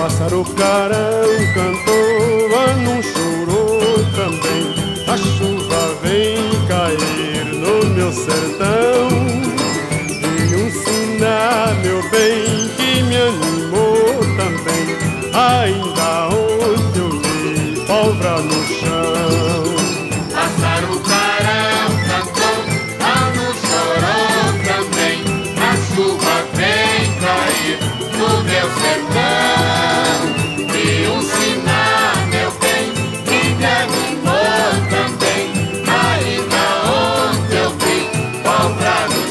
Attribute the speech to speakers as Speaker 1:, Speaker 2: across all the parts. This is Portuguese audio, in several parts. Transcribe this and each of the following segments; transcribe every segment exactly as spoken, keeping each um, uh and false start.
Speaker 1: Pássaro carão cantou, não chorou também. A chuva vem cair no meu sertão. E um sinal, meu bem, que me animou também. Ainda ontem eu vi pólvora no chão.
Speaker 2: Pássaro carão cantou, não chorou também. A chuva vem cair no meu sertão. E um sinal, meu bem, que me animou também. Ainda ontem eu vi pólvora no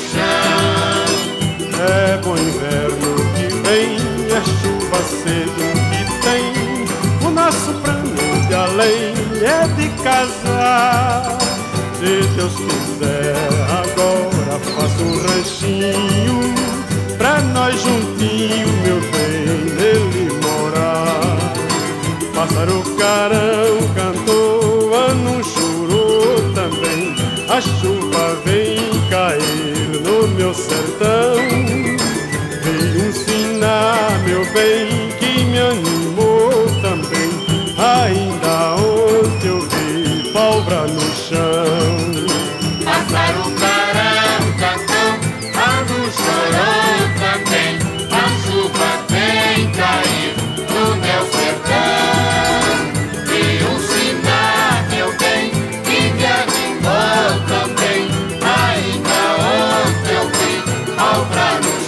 Speaker 2: chão.
Speaker 1: É bom inverno que vem, é chuva cedo que tem. O nosso plano de além é de casar. Se Deus quiser, agora faço um ranchinho pra nós juntinho, meu bem, nele morar. Pássaro carão cantou, não chorou também. A chuva vem cair no meu sertão. Veio um sinal, meu bem, que me animou também. Ainda ontem eu vi pólvora no chão.
Speaker 2: Pássaro carão cantou, não chorou também. A chuva vem cair no meu sertão. E um sinal, meu bem, que me animou também. Ainda ontem eu vi pólvora no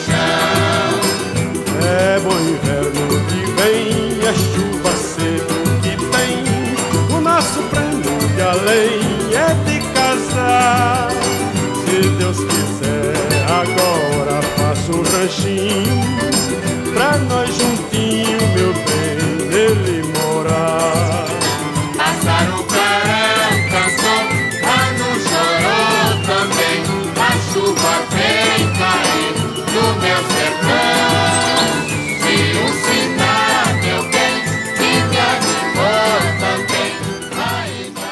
Speaker 2: chão.
Speaker 1: É bom inverno que vem, é chuva cedo que tem. O nosso prêmio de além é de casar. Se Deus quiser, agora faço um ranchinho pra nós juntinho, meu bem, nele morar.
Speaker 2: Pássaro carão cantou, não chorou também. A chuva vem cair no meu sertão. E um sinal, meu bem, que me animou também. Ainda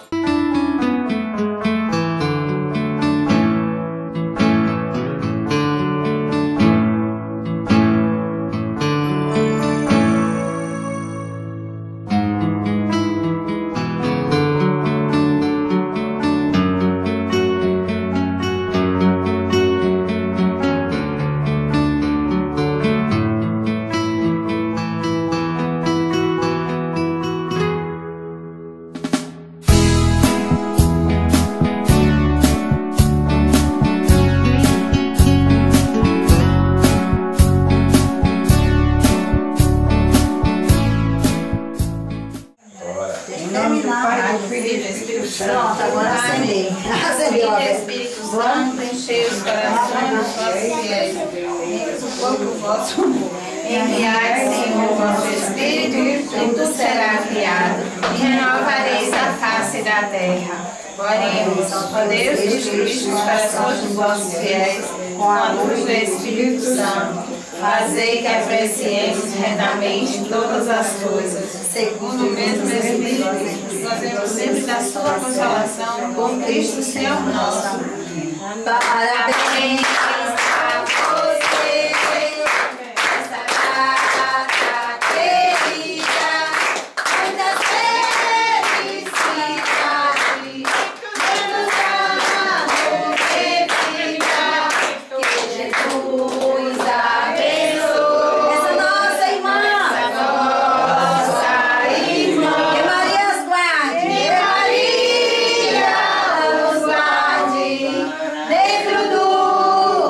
Speaker 3: Pronto, agora acenei. Acenei, ó.
Speaker 4: Espírito Santo, enchei os corações dos vossos fiéis. O corpo vosso enviai, Senhor, o vosso Espírito, e tudo será criado. E renovareis a face da terra. Oremos, ó Deus dos Cristos, os corações dos vossos fiéis, com a luz do Espírito Santo. Fazei que apreciemos retamente todas as coisas, segundo o mesmo Espírito, gozemos sempre da sua consolação, por Cristo Senhor nosso. Parabéns a você, essa data querida, muitas felicidades, muitos anos de vida, que Jesus abençoe essa nossa irmã, essa nossa irmã, que Maria os guarde, que Maria os guarde dentro do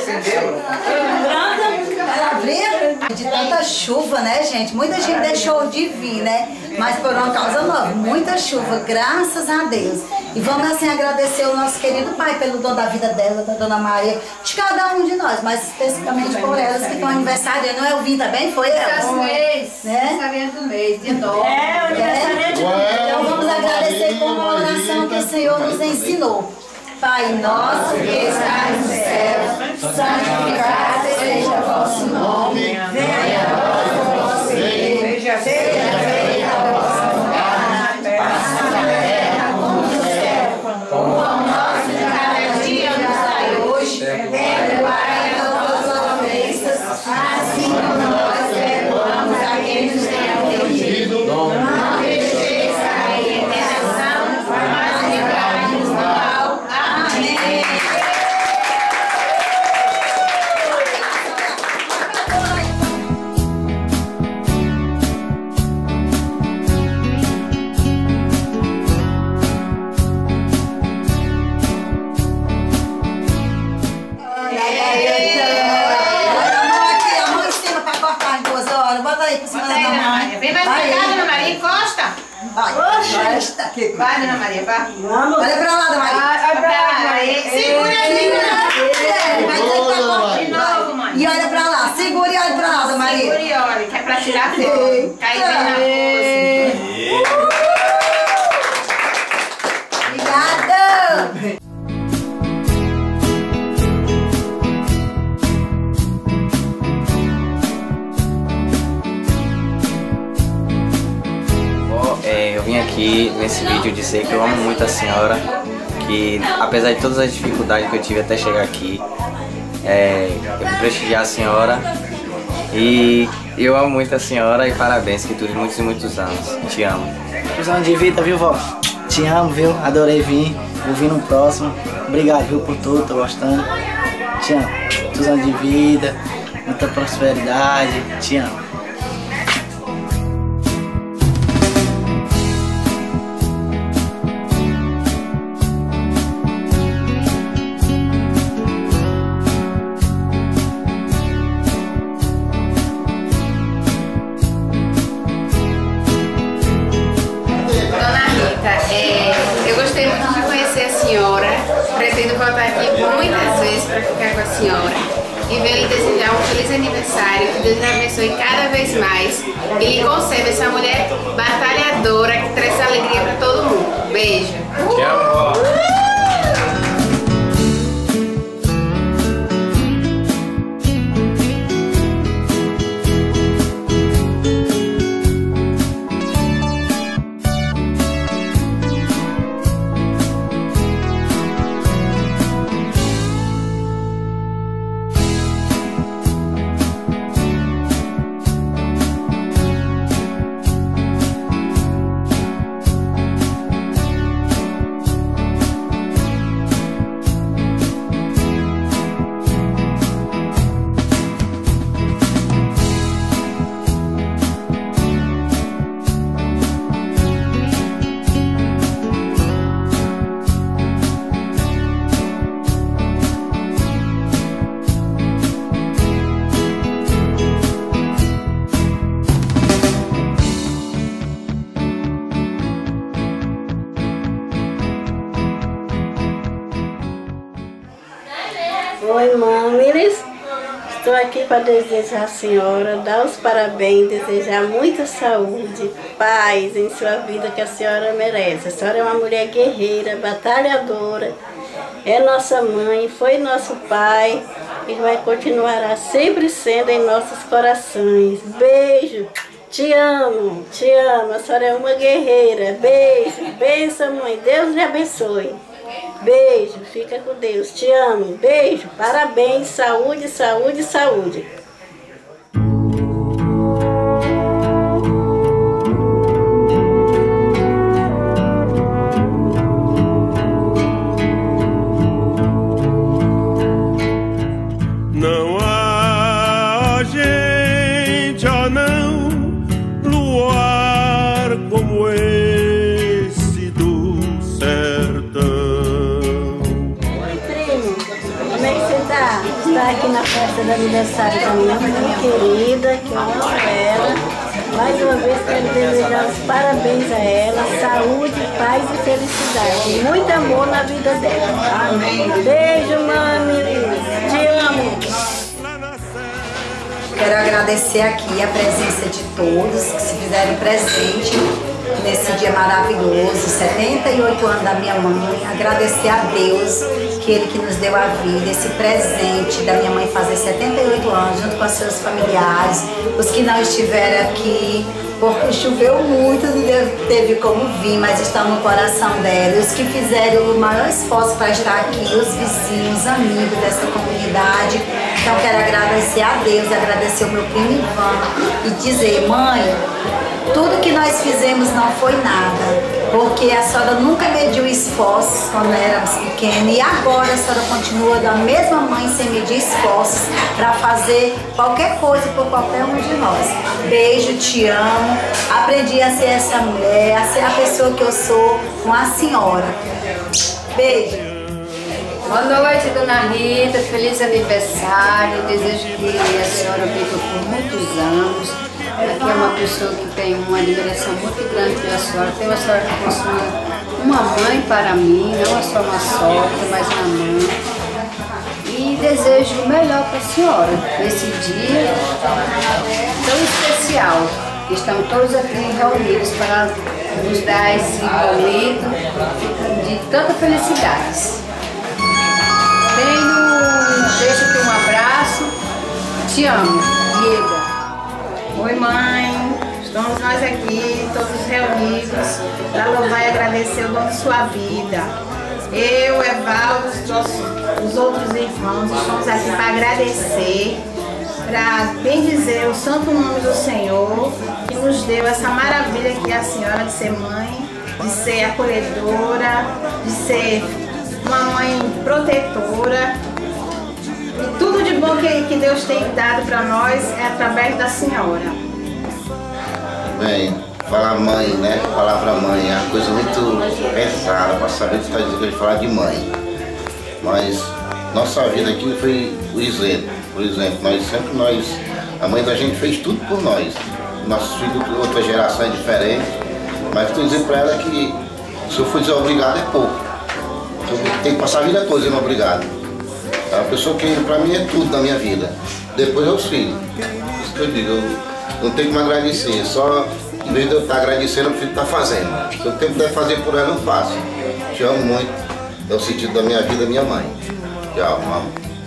Speaker 3: De tanta chuva, né, gente? Muita gente deixou de vir, né? Mas por uma causa nova, muita chuva, graças a Deus. E vamos assim agradecer o nosso querido pai pelo dom da vida dela, da Dona Maria, de cada um de nós, mas especificamente por elas que estão aniversariando. Não é o Vim também? Foi ela?
Speaker 4: Do mês,
Speaker 3: né?
Speaker 4: aniversariante do mês, de novo.
Speaker 3: É, o aniversariante do mês. Então vamos agradecer com uma oração que o Senhor nos ensinou. Pai nosso que estás no céu, santificado seja o vosso nome, venha a nós o vosso reino, seja feita a vossa vontade, assim na terra como no céu. O pão nosso de cada dia nos dai hoje, perdoai as nossas ofensas, assim como nós perdoamos a quem nos tem ofendido. Não deixeis cair em tentação, mas livrai-nos do mal. Amém.
Speaker 4: Vai, Dona Maria, vai.
Speaker 3: Olha pra lá, Dona Maria.
Speaker 4: Olha pra lá, Maria. Segura aí,
Speaker 3: Segura.
Speaker 4: De novo, mãe.
Speaker 3: E olha pra lá. Segura e olha pra lá, Dona Maria.
Speaker 4: Segura e olha, que é pra tirar fogo. Cair bem na pose.
Speaker 3: Obrigada.
Speaker 5: É, eu vim aqui nesse vídeo dizer que eu amo muito a senhora, que apesar de todas as dificuldades que eu tive até chegar aqui, é, eu vim prestigiar a senhora e eu amo muito a senhora e parabéns, que dure muitos e muitos anos. Te amo.
Speaker 6: Muitos anos de vida, viu, vó? Te amo, viu? Adorei vir. Vou vir no próximo. Obrigado, viu, por tudo, tô gostando. Te amo. Muitos anos de vida, muita prosperidade. Te amo.
Speaker 4: Pretendo voltar aqui muitas vezes para ficar com a senhora e venho lhe desejar um feliz aniversário, que Deus lhe abençoe cada vez mais e lhe conceda essa mulher batalhadora que traz alegria para todo mundo. Beijo.
Speaker 5: Te amo, vó.
Speaker 7: Oi, mães. Estou aqui para desejar à senhora, dar os parabéns, desejar muita saúde, paz em sua vida que a senhora merece. A senhora é uma mulher guerreira, batalhadora, é nossa mãe, foi nosso pai e vai continuar sempre sendo em nossos corações. Beijo, te amo, te amo, a senhora é uma guerreira. Beijo, benção, mãe, Deus lhe abençoe. Beijo, fica com Deus, te amo, beijo, parabéns, saúde, saúde, saúde.
Speaker 1: Não há gente, ó não, luar como esse do sertão.
Speaker 7: Oi, primo, como é que você tá? Está estar aqui na festa do aniversário da minha mãe querida, que eu amo ela. Mais uma vez quero desejar os parabéns a ela, saúde, paz e felicidade. Muito amor na vida dela. Amém. Beijo, mami. Te amo.
Speaker 3: Quero agradecer aqui a presença de todos que se fizeram presente nesse dia maravilhoso, setenta e oito anos da minha mãe. Agradecer a Deus, que Ele que nos deu a vida, esse presente da minha mãe fazer setenta e oito anos, junto com os seus familiares, os que não estiveram aqui, porque choveu muito, não teve como vir, mas estão no coração dela. Os que fizeram o maior esforço para estar aqui, os vizinhos, amigos dessa comunidade. Então quero agradecer a Deus, agradecer o meu primo Ivan e dizer: mãe, tudo que nós fizemos não foi nada, porque a senhora nunca mediu esforços quando éramos pequenos, e agora a senhora continua da mesma mãe sem medir esforços para fazer qualquer coisa por qualquer um de nós. Beijo, te amo, aprendi a ser essa mulher, a ser a pessoa que eu sou com a senhora. Beijo.
Speaker 8: Boa noite, dona Rita, feliz aniversário, desejo que a senhora viva por muitos anos. Aqui é uma pessoa que tem uma admiração muito grande pela senhora. Tem uma senhora que possui uma mãe para mim, não é só uma sogra, mas uma mãe. E desejo o melhor para a senhora nesse dia tão especial. Estamos todos aqui reunidos para nos dar esse momento de tanta felicidade. Tenho, deixo aqui um abraço. Te amo, Diego.
Speaker 4: Oi, mãe. Estamos nós aqui, todos reunidos, para louvar e agradecer o dono de sua vida. Eu, Evaldo, os, os outros irmãos, estamos aqui para agradecer, para bendizer o santo nome do Senhor, que nos deu essa maravilha que é a senhora de ser mãe, de ser acolhedora, de ser uma mãe protetora. E tudo de bom que, que Deus tem dado para nós é através da senhora.
Speaker 9: Bem, falar mãe, né? A palavra mãe é uma coisa muito pesada para saber o que está dizendo que a gente fala de mãe. Mas nossa vida aqui foi o exemplo. Por exemplo, nós sempre nós, a mãe da gente fez tudo por nós. Nossos filhos, outra geração é diferente. Mas estou dizendo para ela que se eu for dizer obrigado é pouco. Eu tenho que passar a vida toda dizendo obrigado. É uma pessoa que para mim é tudo na minha vida. Depois é os filhos. Isso que eu digo, eu não tenho que me agradecer. Só em vez de eu estar agradecendo, o filho está fazendo. Se eu tenho que fazer por ela, eu faço. Te amo muito. É o sentido da minha vida, minha mãe. Tchau, amo.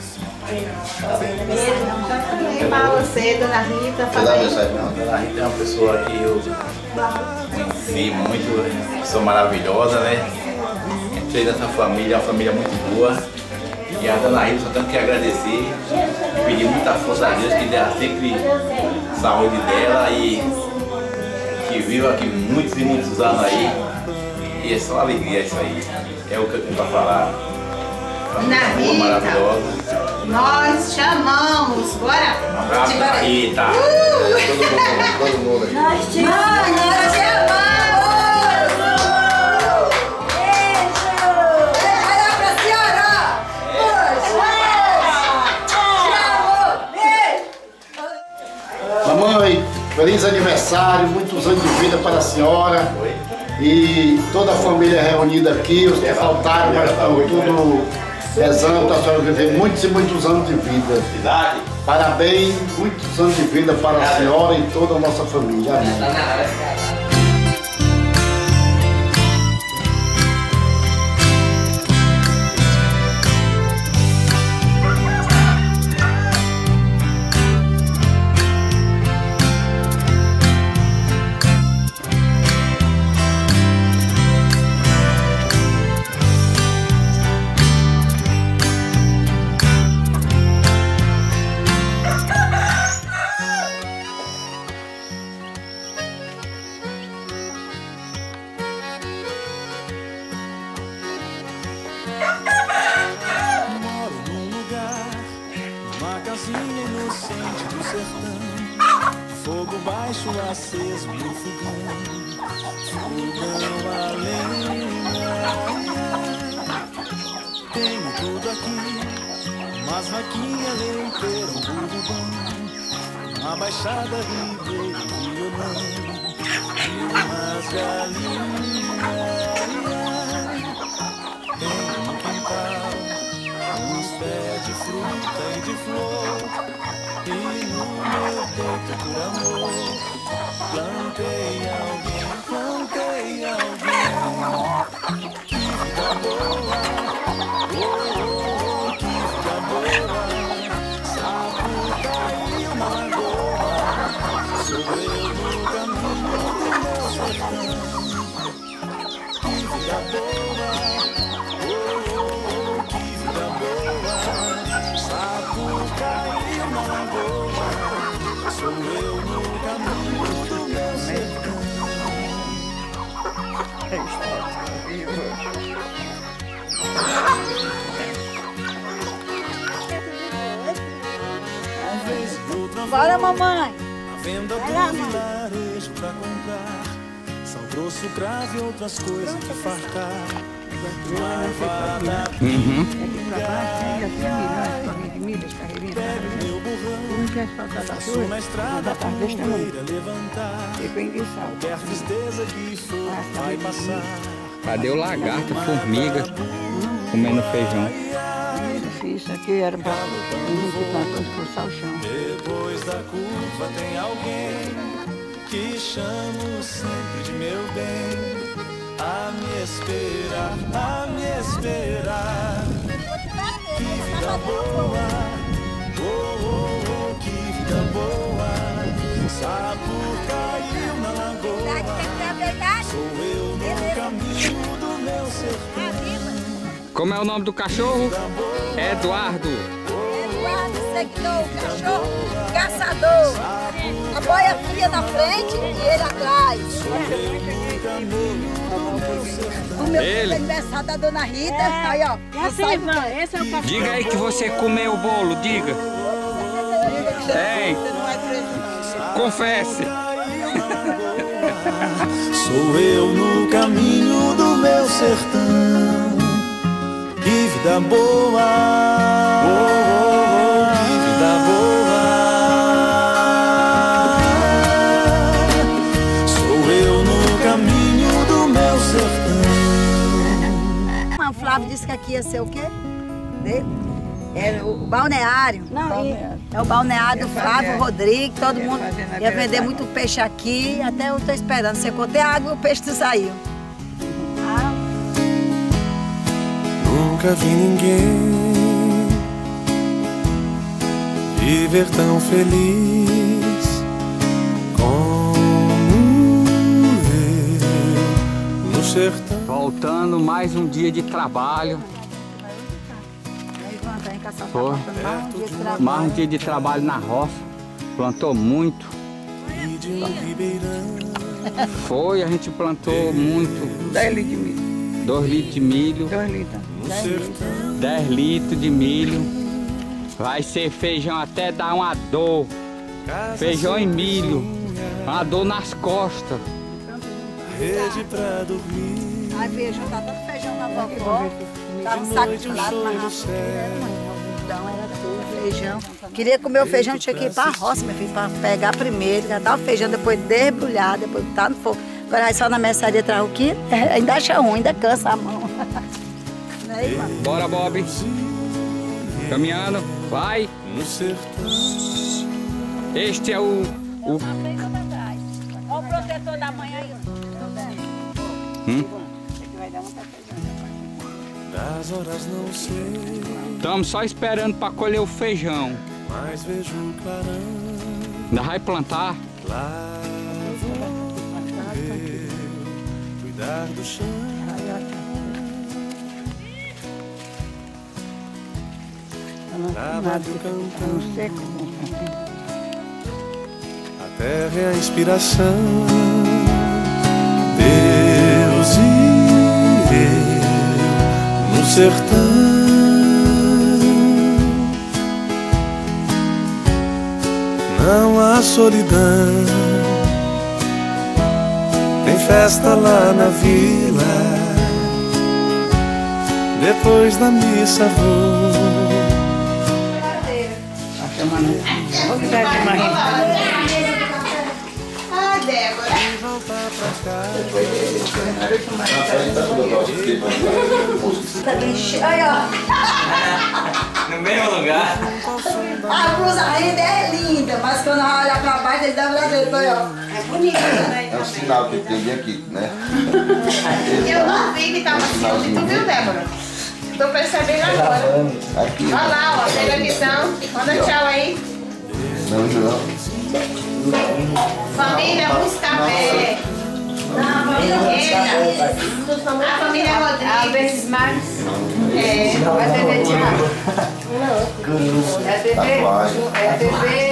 Speaker 4: E para você, dona Rita,
Speaker 9: Dona
Speaker 10: Rita é uma pessoa que eu conheci muito, sou maravilhosa, né? Entrei nessa família, é uma família muito boa. E a dona Rita só tenho que agradecer, pedir muita força a Deus, que dê sempre saúde dela e que viva aqui muitos e muitos anos aí. E é só alegria isso aí, é o que eu tenho para falar.
Speaker 4: Dona Rita,
Speaker 10: maravilhosa.
Speaker 4: Nós chamamos, bora!
Speaker 10: Um abraço, dona Rita!
Speaker 9: Uh! Todo mundo, todo mundo.
Speaker 3: Nós te amamos! Nós te amamos!
Speaker 11: Mamãe, feliz aniversário, muitos anos de vida para a senhora. E toda a família reunida aqui, os que faltaram, mas estão tudo rezando para a senhora viver muitos e muitos anos de vida. Parabéns, muitos anos de vida para a senhora e toda a nossa família. Amém.
Speaker 12: Fogo baixo aceso no fogão, fogão a lenha. Tenho tudo aqui, Mas vaquinha leiteira, um burro bom, uma baixada ribeira, um violão e umas galinhas. Tem no quintal uns pés de fruta e de flor, e no meu peito por amor plantei alguém, plantei alguém. Que vida boa, oh, oh, oh, que vida boa. Sapo caiu na lagoa, sou eu no caminho do meu sertão. Que vida boa, oh, oh, oh, que vida boa. Sapo caiu na lagoa, sou eu no caminho do meu sertão.
Speaker 3: Bora, mamãe.
Speaker 12: A venda do vilarejo pra comprar sal grosso, cravo e outras coisas que fartar. Marvada
Speaker 13: Uhum.
Speaker 12: pega meu burrão, faço na estrada com poeira levantar. Qualquer tristeza que for vai passar.
Speaker 13: Cadê o lagarto, formiga, comendo feijão?
Speaker 14: Isso aqui era para a gente plantou expulsar o chão.
Speaker 12: Depois da curva tem alguém que chamo sempre de meu bem, a me esperar, a me esperar. Que vida boa, oh, oh, oh, que vida boa. Sapo caiu na lagoa, sou eu no caminho do meu sertão.
Speaker 13: Como é o nome do cachorro? Eduardo.
Speaker 3: Eduardo, seguidor, o cachorro, caçador. A boia fria na frente e ele atrás. O meu
Speaker 13: Ele.
Speaker 3: aniversário da dona Rita.
Speaker 14: É.
Speaker 3: Aí, ó.
Speaker 14: É assim, irmã, esse é o cachorro.
Speaker 13: Diga aí que você comeu o bolo, diga. Ei, confesse.
Speaker 12: Sou eu no caminho do meu sertão. Que vida boa, oh, oh, oh, que vida boa. Sou eu no caminho do meu sertão.
Speaker 3: O Flávio disse que aqui ia ser o quê? Dele? Era o balneário. Não, é o balneário do Flávio Rodrigues, todo mundo ia vender muito peixe aqui, até eu tô esperando. Você contei água e o peixe saiu.
Speaker 12: Nunca vi ninguém viver tão feliz como eu no sertão.
Speaker 13: Voltando mais um dia de trabalho. Foi. Mais um dia de trabalho na roça. Plantou muito. Foi, a gente plantou muito.
Speaker 14: dez litros de milho.
Speaker 13: dois litros de milho.
Speaker 14: dois litros.
Speaker 13: dez litros de milho. Vai ser feijão até dar uma dor. Feijão e milho. Uma dor nas costas.
Speaker 12: Rede pra dormir.
Speaker 3: Ai, feijão, tá tanto feijão na vovó. Tava um saco de lado, mas então era tudo feijão. Queria comer o feijão, tinha que ir pra roça, meu filho, pra pegar primeiro, catar o feijão, depois debrulhar, depois botar no fogo. Agora aí só na mercearia traz o quê? Ainda acha ruim, ainda cansa a mão. Aí,
Speaker 13: bora, Bob. Caminhando, vai. Este é o... o...
Speaker 3: Olha o protetor da manhã aí.
Speaker 13: Hum?
Speaker 12: Das horas não sei,
Speaker 13: Estamos só esperando para colher o feijão.
Speaker 12: mas vejo clarão.
Speaker 13: Ainda vai plantar?
Speaker 12: Lá vou eu cuidar do chão. Trabalho cantando. A terra é a inspiração. Deus e eu no sertão. Não há solidão. Tem festa lá na vila. Depois da missa vou
Speaker 14: mano. Vou quiser de mais.
Speaker 4: Ah, Débora.
Speaker 3: Tá bem cheio. Olha, ó.
Speaker 5: No mesmo lugar.
Speaker 3: A blusa ainda é linda, mas quando ela olha pra baixo, ele dá pra ver, olha, ó. É bonita, né?
Speaker 9: É um sinal que tem aqui, né?
Speaker 4: Eu não vi que tava assim, tu viu, Débora? Tô percebendo agora.
Speaker 9: Aqui.
Speaker 4: Olha lá, ó, televisão. Manda tchau aí.
Speaker 9: Não, não.
Speaker 4: Família Muscapé.
Speaker 3: Não, família
Speaker 4: Eita. A família Rodrigues.
Speaker 8: É, vai ter Tiago. É a T V, é a T V